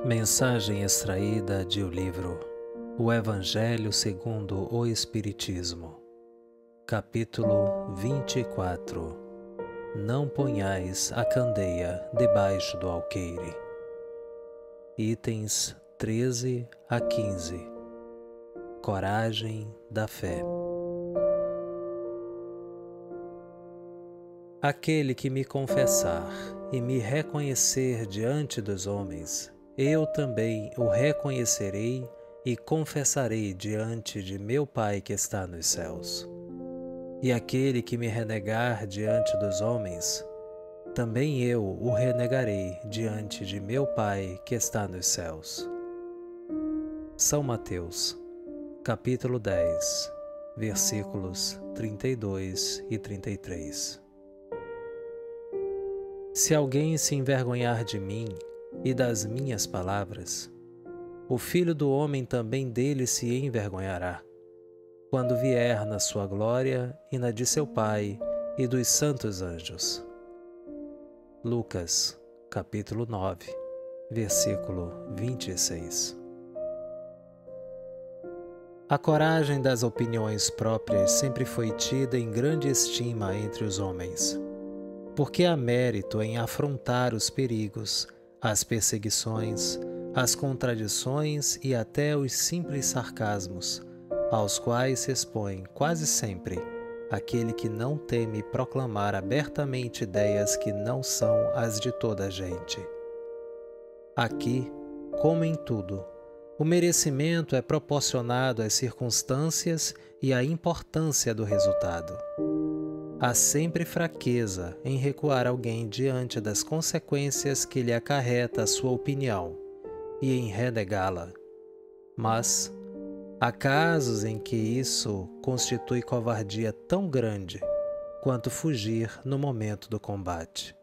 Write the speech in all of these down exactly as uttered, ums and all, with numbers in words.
Mensagem extraída de o livro O Evangelho segundo o Espiritismo, capítulo vinte e quatro. Não ponhais a candeia debaixo do alqueire. Itens treze a quinze. Coragem da fé. Aquele que me confessar e me reconhecer diante dos homens, eu também o reconhecerei e confessarei diante de meu Pai que está nos céus. E aquele que me renegar diante dos homens, também eu o renegarei diante de meu Pai que está nos céus. São Mateus, capítulo dez, versículos trinta e dois e trinta e três. Se alguém se envergonhar de mim e das minhas palavras, o Filho do Homem também dele se envergonhará, quando vier na sua glória e na de seu Pai e dos santos anjos. Lucas, capítulo nove, versículo vinte e seis. A coragem das opiniões próprias sempre foi tida em grande estima entre os homens, porque há mérito em afrontar os perigos, as perseguições, as contradições e até os simples sarcasmos, aos quais se expõe quase sempre aquele que não teme proclamar abertamente ideias que não são as de toda a gente. Aqui, como em tudo, o merecimento é proporcionado às circunstâncias e à importância do resultado. Há sempre fraqueza em recuar alguém diante das consequências que lhe acarreta a sua opinião e em renegá-la. Mas há casos em que isso constitui covardia tão grande quanto fugir no momento do combate.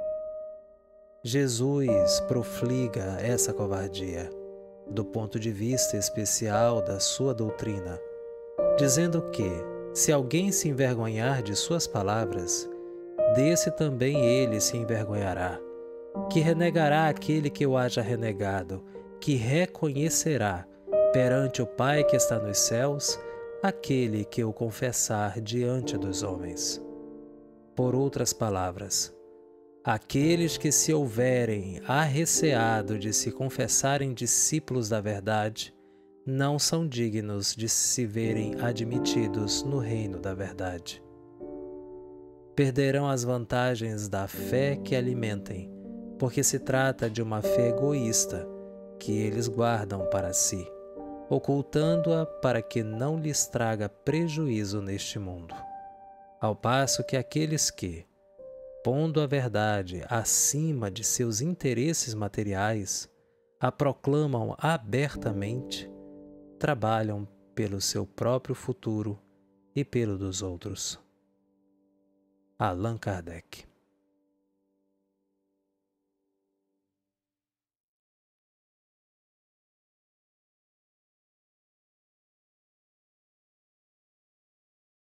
Jesus profliga essa covardia, do ponto de vista especial da sua doutrina, dizendo que, se alguém se envergonhar de suas palavras, desse também ele se envergonhará, que renegará aquele que o haja renegado, que reconhecerá perante o Pai que está nos céus aquele que o confessar diante dos homens. Por outras palavras, aqueles que se houverem arreceado de se confessarem discípulos da verdade, não são dignos de se verem admitidos no reino da verdade. Perderão as vantagens da fé que alimentem, porque se trata de uma fé egoísta que eles guardam para si, ocultando-a para que não lhes traga prejuízo neste mundo. Ao passo que aqueles que, pondo a verdade acima de seus interesses materiais, a proclamam abertamente, trabalham pelo seu próprio futuro e pelo dos outros. Allan Kardec.